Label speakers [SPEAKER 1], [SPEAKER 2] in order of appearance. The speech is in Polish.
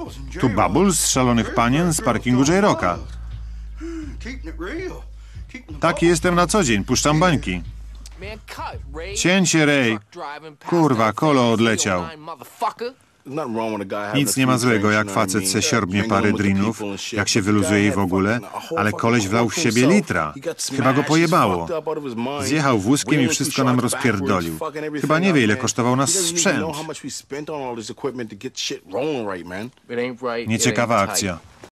[SPEAKER 1] Tu Bubbles z Szalonych Panien z parkingu J-Rocka. Taki jestem na co dzień, puszczam bańki. Cięcie, Ray. Kurwa, kolo odleciał. Nic nie ma złego, jak facet se siorbnie parę drinów, jak się wyluzuje i w ogóle, ale koleś wlał w siebie litra. Chyba go pojebało. Zjechał wózkiem i wszystko nam rozpierdolił. Chyba nie wie, ile kosztował nas sprzęt. Nieciekawa akcja.